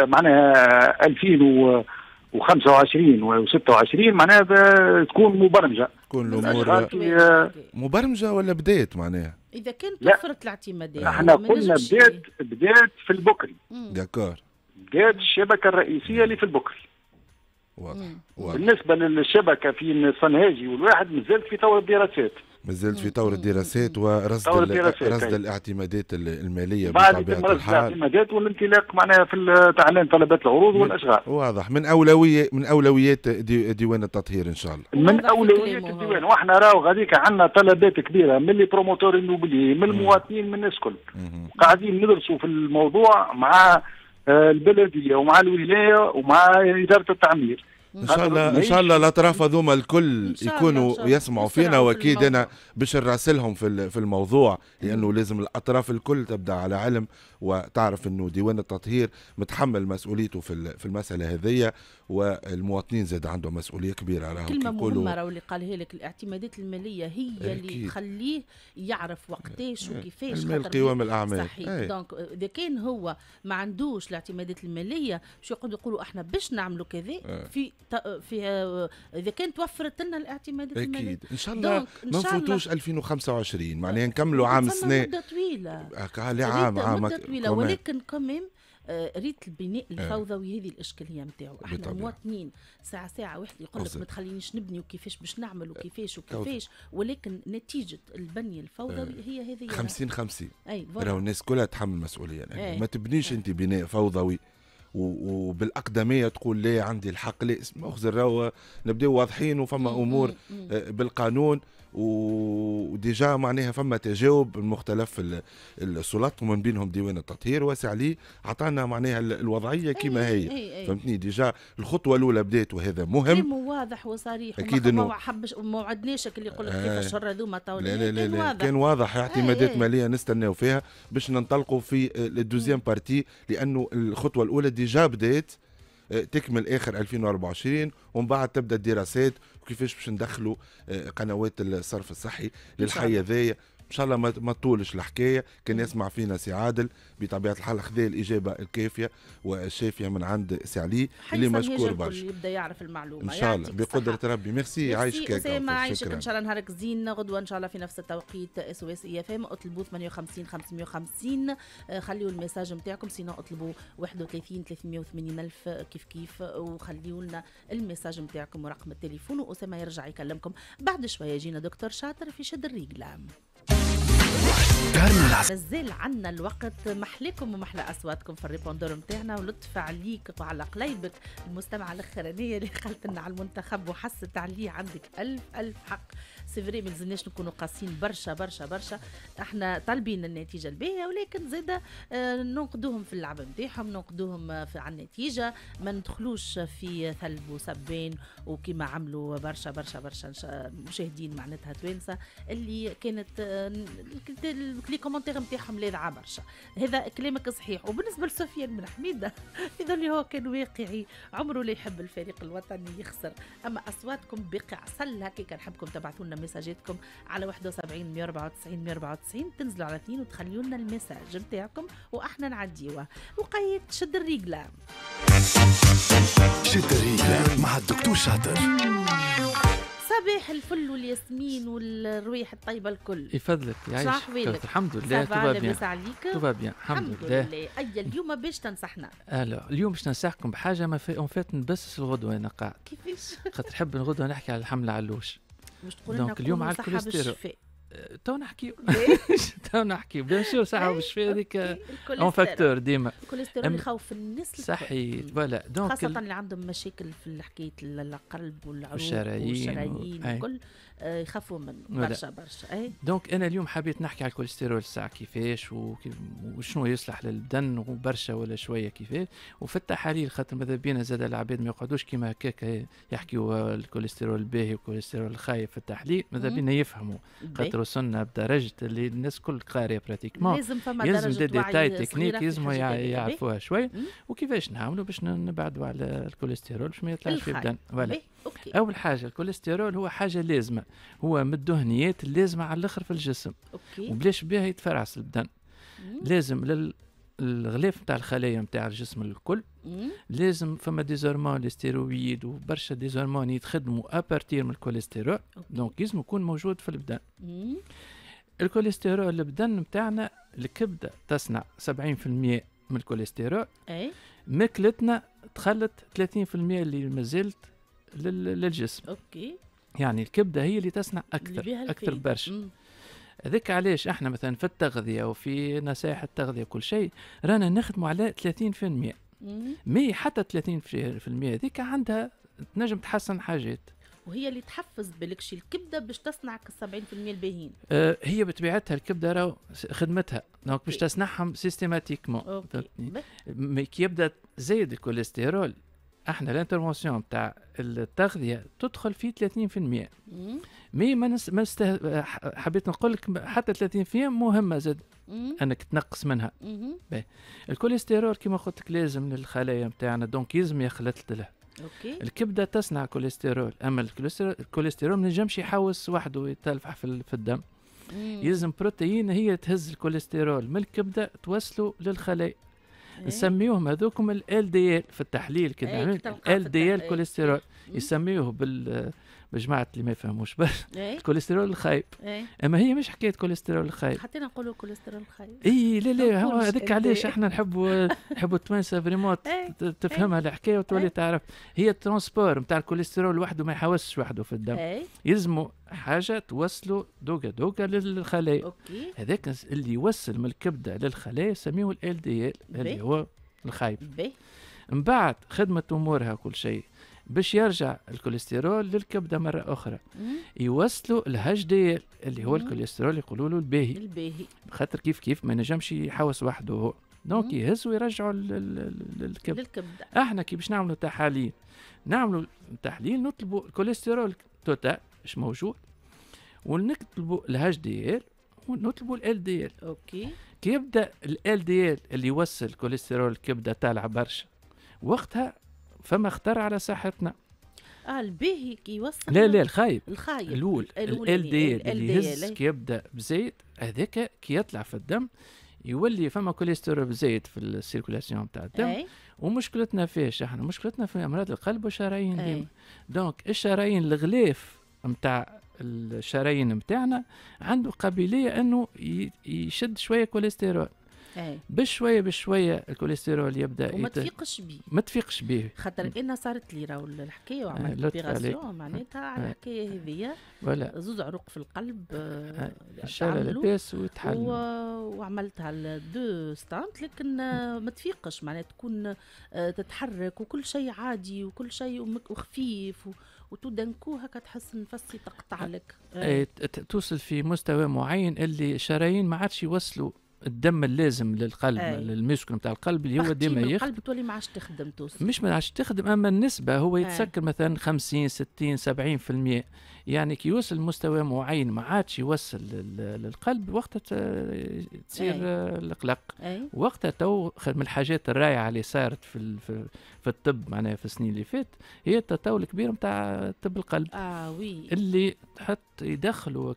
معناها ألفين وخمسة وعشرين وستة وعشرين معناها تكون مبرمجه. تكون الامور مبرمجه ولا بدات معناها؟ اذا كانت توفرت الاعتمادات احنا قلنا بدات بدات في البكري. داكور. بدات الشبكه الرئيسيه اللي في البكري. واضح. بالنسبه للشبكه في صنهاجي والواحد مازالت في طور الدراسات. مازالت في طور الدراسات ورصد رصد الاعتمادات الماليه بعد بطبيعه الحال. الاعتمادات والانطلاق معناها في تعلن طلبات العروض والاشغال. واضح. من اولويه من اولويات دي ديوان التطهير ان شاء الله. من اولويات الديوان، واحنا راهو غاديك عندنا طلبات كبيره من لي بروموتور النوبلي من المواطنين من الناس الكل. قاعدين ندرسوا في الموضوع مع البلديه ومع الولايه ومع اداره التعمير. ان شاء الله ان شاء الله الاطراف هذوما الكل يكونوا يسمعوا فينا، واكيد انا باش نراسلهم في في الموضوع، لانه لازم الاطراف الكل تبدا على علم وتعرف انه ديوان التطهير متحمل مسؤوليته في في المساله هذيا، والمواطنين زاد عندهم مسؤوليه كبيره. راهو كلمه مهمه راهو اللي قالها لك، الاعتمادات الماليه هي أكيد. اللي تخليه يعرف وقتاش وكيفاش المال قوام الاعمال. صحيح. دونك اذا كان هو ما عندوش الاعتمادات الماليه باش يقعدوا يقولوا احنا باش نعملوا كذا في في اذا كانت توفرت لنا الاعتمادات أكيد. الماليه ان شاء الله ما نفوتوش ألفين وخمسة وعشرين معناها نكملوا عام سنه مده طويله عام عام طويله، ولكن كمان ريت البناء الفوضوي هذه الاشكاليه نتاعو. احنا مواطنين ساعه ساعه واحد يقول لك ما تخلينيش نبني وكيفاش باش نعمل وكيفاش وكيفاش، ولكن نتيجه البنيه الفوضوي هي هذه خمسين خمسين. راهو الناس كلها تحمل مسؤوليه. يعني ما تبنيش انت بناء فوضوي وبالاقدميه تقول ليه عندي الحق. لا مخزن راهو نبداو واضحين وفما امور بالقانون وديجا معناها فما تجاوب من مختلف السلطات ومن بينهم ديوان التطهير. واسع علي عطانا معناها الوضعيه كما هي. أي أي فهمتني ديجا الخطوه الاولى بدات وهذا مهم واضح وصريح. اكيد انه ما وعدناش اللي يقول لك كيف الشر هذوما لا لا لا, لا كان واضح اعتمادات ماليه نستناو فيها باش ننطلقوا في الدوزيام بارتي، لانه الخطوه الاولى ديجا بدات تكمل اخر ألفين وأربعة وعشرين، ومن بعد تبدا الدراسات وكيفاش باش ندخلوا قنوات الصرف الصحي للحي هذايا ان شاء الله ما تطولش الحكايه. كان يسمع فينا سي عادل بطبيعه الحال خذا الاجابه الكافيه والشافيه من عند سي علي اللي مشكور برشا. يبدا يعرف المعلومه ان شاء الله بقدره ربي. ميرسي عايشك يا اسامه، عايشك ان شاء الله نهارك زين. غدوه ان شاء الله في نفس التوقيت اس او اس اي اف ام. اطلبوا ثمانية وخمسين خمسمية وخمسين، خليوا الميساج نتاعكم، سينو اطلبوا واحد وثلاثين ثلاثمية وثمانين ألف كيف كيف، وخليوا لنا الميساج نتاعكم ورقم التليفون، واسامه يرجع يكلمكم بعد شويه. يجينا دكتور شاطر في شد الرجله. مازال عنا الوقت، محليكم ومحلى اصواتكم في الريبوندور نتاعنا، ولطف عليك وعلى قليبك المستمعه الاخرانيه اللي خلت لنا على المنتخب وحست عليه. عندك الف الف حق، سي فري ما لازمناش نكونوا قاسيين برشا برشا برشا. احنا طالبين النتيجه الباهيه، ولكن زاده آه ننقدوهم في اللعبه نتاعهم، ننقدوهم في على النتيجه، ما ندخلوش في ثلب وسبين وكما عملوا برشا برشا برشا مشاهدين معناتها توانسه اللي كانت آه لي كومنتير نتاعهم لاذعه برشا. هذا كلامك صحيح. وبالنسبه لسفيان بن حميده يظل هو كان واقعي، عمره لا يحب الفريق الوطني يخسر. اما اصواتكم بقع سل هكا، نحبكم تبعثوا لنا ميساجاتكم على واحد وسبعين مية وأربعة وتسعين مية وأربعة وتسعين، تنزلوا على اثنين وتخليوا لنا الميساج نتاعكم واحنا نعديوه. وقيت شد الرجله، شد الرجله مع الدكتور شاطر. صباح الفل والياسمين والرويح الطيبه الكل. يفضلك يعيشك. الحمد لله تبا بيان. تبا بيان الحمد لله. اي اليوم باش تنصحنا؟ لا اليوم باش ننصحكم بحاجه ما في اون فات نبسس الغدوه انا قاعد. كيفاش؟ خاطر نحب الغدوه نحكي على الحمل علوش. مش تقول لنا اليوم على الكوليسترول. تو نحكي تو نحكي بيان سور صحه والشفاء هذيك اون فاكتور ديما. الكوليسترول يخوف الناس صحيح فوالا. دونك خاصه اللي عندهم مشاكل في حكايه القلب والعروق والشرايين والشرايين وكل يخافوا من برشا برشا. اي دونك انا اليوم حبيت نحكي على الكوليسترول الساعه كيفاش وشنو يصلح للبدن وبرشا ولا شويه كيفاش، وفي التحاليل خاطر ماذا بينا زاد العباد ما يقعدوش كيما هكاك يحكيوا الكوليسترول الباهي والكوليسترول الخايب في التحليل، ماذا بينا يفهموا خاطر وصلنا بدرجه اللي الناس كل قاريه براتيكمون. لازم فما درجه ديتاي تكنيك لازم يعرفوها شوي وكيفاش نعملوا باش نبعدوا على الكوليسترول باش ما يطلعش في البدن. فوالا اول حاجه الكوليسترول هو حاجه لازمه، هو من الدهنيات اللازمه على الاخر في الجسم. أوكي. وبلاش بها يتفرعس البدن. مم. لازم للغلاف نتاع الخلايا نتاع الجسم الكل. مم. لازم فما ديزورمون الستيرويد وبرشا ديزورمون يتخدموا ابارتير من الكوليسترول. دونك لازم يكون موجود في البدن. مم. الكوليسترول البدن نتاعنا الكبده تصنع سبعين بالمئة من الكوليسترول. اي ماكلتنا تخلت ثلاثين بالمئة اللي مازالت للجسم. اوكي. يعني الكبده هي اللي تصنع اكثر اللي اكثر برشا. هذاك علاش احنا مثلا في التغذيه وفي نصائح التغذيه كل شيء رانا نخدموا على ثلاثين بالمئة. مي حتى ثلاثين بالمئة هذيك عندها تنجم تحسن حاجات، وهي اللي تحفز بالكشي الكبده باش تصنع سبعين بالمئة الباهين. آه هي بطبيعتها الكبده راهو خدمتها دونك باش تصنعهم سيستيماتيكمون. مي كي يبدا زايد الكوليسترول احنا الانترفونسيون تاع التغذيه تدخل في ثلاثين بالمئة. مي ما نس... ما سته... حبيت نقول لك حتى ثلاثين بالمئة مهمه زاد انك تنقص منها. الكوليسترول كما قلت لك لازم للخلايا نتاعنا دونك لازم يخلط له. اوكي. الكبده تصنع كوليسترول، اما الكوليسترول الكوليسترول ما ينجمش يحوس وحده ويتلفح في, في الدم. مم. يلزم بروتين هي تهز الكوليسترول من الكبده توصله للخلايا. إيه؟ نسميوهم هذوكم ال إل دي إل في التحليل كده. إيه إل دي إل كوليسترول يسميوه بال بجماعة اللي ما يفهموش برشا. إيه؟ الكوليسترول الخايب. إيه؟ اما هي مش حكايه كوليسترول الخايب. حتى نقولوا كوليسترول الخايب. اي لا لا هو هذاك علاش احنا نحبوا نحبوا التوانسه فريمون تفهمها الحكايه وتولي تعرف. هي الترانسبور نتاع الكوليسترول وحده ما يحوسش وحده في الدم. يلزموا حاجه توصلوا دوكا دوكا للخلايا. اوكي. هذاك اللي يوصل من الكبده للخلايا يسميه ال إل دي إل اللي هو الخايب. من بعد خدمه امورها كل شيء باش يرجع الكوليسترول للكبده مره اخرى. مم. يوصلوا الهاش دي اللي هو مم. الكوليسترول يقولوا له الباهي. الباهي خاطر كيف كيف ما نجمش يحوس وحده هو دونك يهز ويرجعوا للكبده. للكبده احنا كي باش نعملوا تحاليل نعملوا تحليل نطلبوا الكوليسترول توتال ايش موجود ونكتبوا الهاش دي ونطلبوا ال دي ال. اوكي. كي يبدا ال دي ال اللي يوصل الكوليسترول الكبده تالعه برشا وقتها فما خطر على صحتنا. اه الباهي كي يوصل لا لا الخايب الخايب الاول ال دي اللي يهز كي يبدا بزيت هذاك كي يطلع في الدم يولي فما كوليسترول بزيت في السيركولاسيون نتاع الدم. أي. ومشكلتنا فيش احنا مشكلتنا في امراض القلب والشرايين ديما. دونك الشرايين الغلاف نتاع الشرايين نتاعنا عنده قابليه انه يشد شويه كوليسترول. أي. بشويه بشويه الكوليسترول يبدا وما تفيقش به ما تفيقش به خاطر انا صارت لي راهو الحكايه وعملت اوبيراسيون معناتها على الحكايه هذيا ولا زوز عروق في القلب ان شاء الله لاباس وتحل و... وعملتها الدو ستانت لكن ما تفيقش معناتها تكون تتحرك وكل شيء عادي وكل شيء وخفيف و... وتدنكو هكا تحس نفسي تقطع لك. اي توصل في مستوى معين اللي الشرايين ما عادش يوصلوا الدم اللازم للقلب للمسكن نتاع القلب اللي هو ديما يخدم. القلب تولي ما عادش تخدم توصل. مش ما عادش تخدم اما النسبه هو يتسكر مثلا خمسين ستين سبعين بالمئة يعني كي يوصل لمستوى معين ما عادش يوصل للقلب وقتها تصير القلق. وقتها تو من الحاجات الرائعه اللي صارت في في الطب معناها في السنين اللي فات هي التطور الكبير نتاع طب القلب. اه وي اللي حتى يدخلوا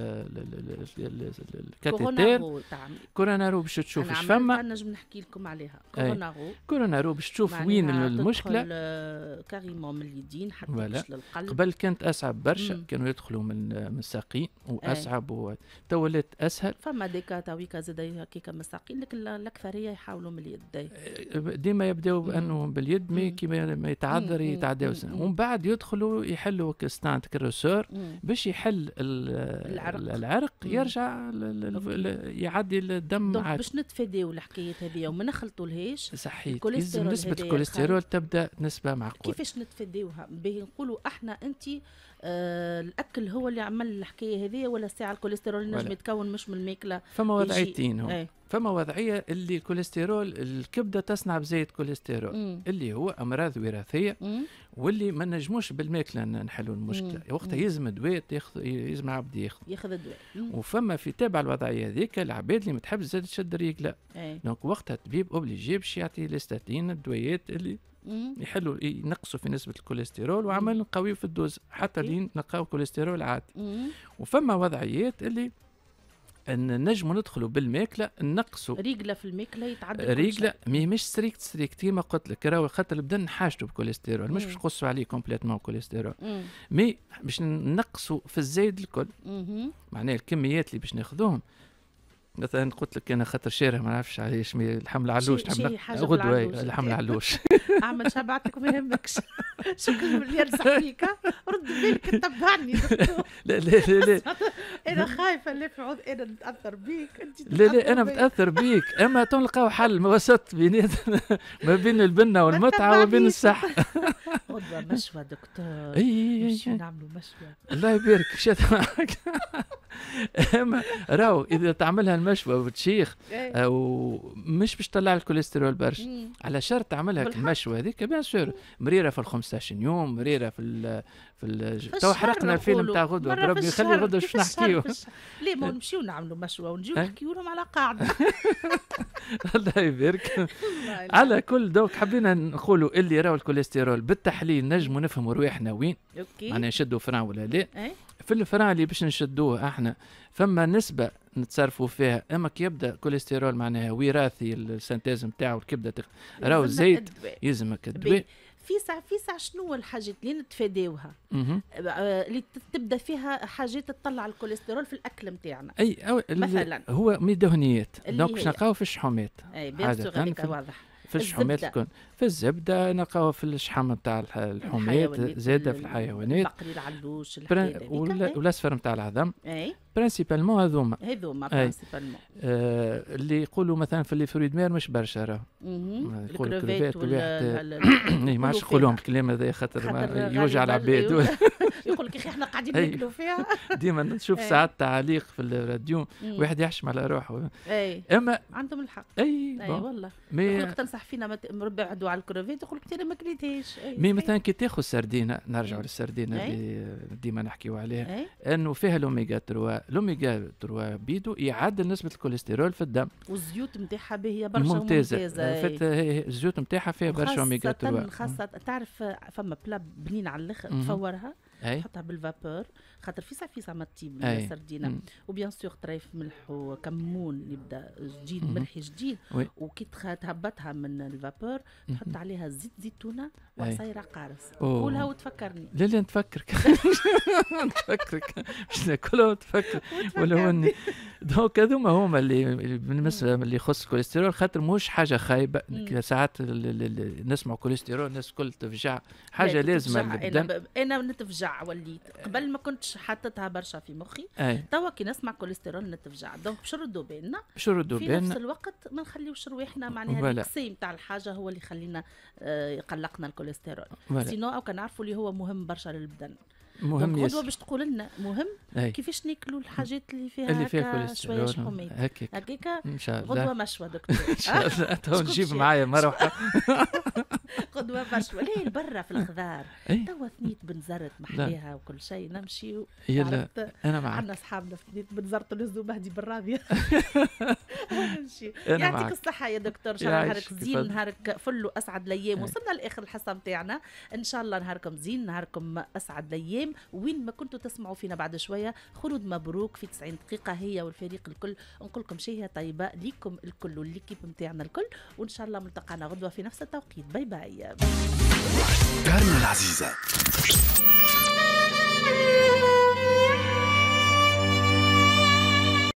الكاتيتير كورونارو باش تشوف اش فما. نجم نحكي لكم عليها كورونارو. كورونارو باش تشوف وين المشكله كاريمون من اليدين حتى باش للقلب. قبل كانت اصعب برشا كانوا يدخلوا من من الساقين واصعب وتو ولات اسهل. فما ديكا تويكا زاد هكاك من الساقين لكن الاكثريه يحاولوا من اليدين. ديما يبداو بانه باليد مي كي ما يتعذر يتعداو ومن بعد يدخلوا يحلوا كستانت كروسور باش يحل العرق, العرق يرجع يعدي الدم عادي. باش نتفاداو الحكايه هذه وما نخلطولهاش. صحيح لازم نسبه الكوليسترول تبدا نسبه معقوله. كيفاش نتفاداوها؟ باهي نقولوا احنا انت آه الاكل هو اللي عمل الحكايه هذه ولا ساعه الكوليسترول نجم يتكون مش من الماكله. فما وضعيتين هو. فما وضعيه اللي الكوليسترول الكبده تصنع بزيت كوليسترول مم. اللي هو امراض وراثيه مم. واللي ما نجموش بالماكله نحلوا المشكله. وقتها يلزم دواء ياخذ يلزم عبد ياخذ ياخذ دواء. وفما في تابع الوضعيه هذيك العباد اللي ما تحبش زاد تشد الرجله. دونك وقتها الطبيب اوبليجي باش يعطي الاستاتين الدويات اللي مم. يحلوا ينقصوا في نسبه الكوليسترول وعمل قوي في الدوز حتى لين نلقاو كوليسترول عادي. مم. وفما وضعيات اللي ان نجموا ندخلوا بالماكله نقصوا ريقله في الماكله يتعدى ريقله مي مش ستريكت ستريكت كيما قلت لك راهو خاطر البدن حاجته بالكوليسترول مش باش نقصوا عليه كومبليتمون كوليسترول مي باش نقصوا في الزايد الكل. معناها الكميات اللي باش ناخذوهم مثلا قلت لك انا خاطر شارع ما نعرفش علاش الحمل علوش غدوه الحمل علوش اعمل شبعتك ما يهمكش شكرا اللي يرزح فيك رد بالك تبعني. لا لا لا انا خايفه اللي في عود انا نتاثر بيك انت. لا لا انا متاثر بيك اما تلقاو حل وسط بيناتنا ما بين البنه والمتعه وبين الصح. غدوه مشوى دكتور. اي مشي نعملوا مشوى الله يبارك شات معك. اما راهو اذا تعملها المشوى وتشيخ او مش باش تطلع الكوليسترول برشا على شرط تعملها المشوى هذيك بيان سور مريره في ال خمسطاش يوم مريره في ال في ال تو حرقنا الفيلم تاع غدوه ربي يخلي غدوه شو نحكيو. ليه ما نمشيو نعملوا مشوى ونجيو نحكيو لهم على قاعده. الله يبارك. على كل دوك حبينا نقولوا اللي راهو الكوليسترول بالتحليل نجموا نفهموا رواحنا وين معناها نشدوا فران ولا لا. في الفران اللي باش نشدوه احنا فما نسبه نتصرفوا فيها اما كي يبدا كوليسترول معناها وراثي السنتاز نتاعو الكبده تخ... راهو الزيت يلزمك الدواء. في ساعة في ساعة شنو الحاجات اللي نتفاداوها اللي تبدا فيها حاجات تطلع الكوليسترول في الاكل نتاعنا. اي مثلا هو من الدهنيات دونك باش نلقاو في الشحومات. اي بيان سور هذيك واضح في الشحومات تكون في الزبده نلقاوها في الشحم نتاع الحومات زاده في الحيوانات البقري العلوش والاصفر نتاع العظم. اي برينسيبالمون هذوما هذوما برينسيبالمون آه اللي يقولوا مثلا في لي فرويد مير مش برشا راه يقولوا الكروفيت ولا ما عادش نقولهم الكلام هذا خاطر يوجع العباد. يقول لك يا اخي احنا قاعدين ناكلوا فيها. ديما نشوف ساعات تعليق في الراديو واحد يحشم على روحه. اي اما عندهم الحق. اي اي والله يقول لك تنصح فينا مربعدوا على الكروفيت، يقول لك انا ما كليتهاش. مي مثلا كي تاخذ سردينه، نرجعوا للسردينه اللي ديما نحكيو عليها، انه فيها الاوميغا ثلاثة. الاوميغا ثلاثة بيدو يعدل نسبه الكوليسترول في الدم، والزيوت نتاعها باهيه برشا ممتازه. الزيوت نتاعها فيها برشا اوميغا ثلاثة. خاصه تعرف فما بلا بنين على الاخر تفورها تحطها بالفابور، خاطر فيسع فيسع ما تطيب السردينه، وبيان سور طريف ملح وكمون يبدا جديد ملحي جديد، وكي تهبطها من الفابور تحط عليها زيت زيتونه وعصير قارص. قولها وتفكرني. لا لا نتفكرك نتفكرك باش ناكلها ونتفكر ولو اني دونك هذوما هما اللي بالنسبه اللي يخص الكوليسترول، خاطر مش حاجه خايبه. ساعات نسمع كوليسترول الناس الكل تفجع، حاجه لازمه للبدن. انا نتفجع وليت قبل ما كنتش حاطتها برشا في مخي، توا كي نسمع كوليسترول نتفجع. دونك باش نردوا بالنا باش نردوا بالنا في نفس الوقت ما نخليوش رواحنا معناها القسي نتاع الحاجه هو اللي يخلينا آه يقلقنا الكوليسترول. سينو او كنعرفوا اللي هو مهم برشا للبدن. مهم ياسر. غدوه باش تقول لنا مهم أي. كيفاش ناكلوا الحاجات اللي فيها اللي فيها كوليسترول شويه حميد هكاك ان شاء الله. غدوه مشوى دكتور ان شاء الله. تو نجيب معايا مروحه غدوه مشوى. ليه برا في الخضار توا ثنيت بنزرت محليها وكل شيء نمشي. يلا انا معك. عندنا اصحابنا في ثنيت بنزرت ونزلوا مهدي بالراضيه نمشي. يعطيك الصحه يا دكتور. ان شاء الله نهارك زين، نهارك فل واسعد الايام. وصلنا لاخر الحصه نتاعنا، ان شاء الله نهاركم زين، نهاركم اسعد الايام. وين ما كنتوا تسمعوا فينا بعد شويه، خلود مبروك في تسعين دقيقه هي والفريق الكل. نقول لكم شهيه طيبه ليكم الكل والليكيب نتاعنا الكل، وان شاء الله ملتقانا غدوه في نفس التوقيت. باي باي. كارما العزيزه.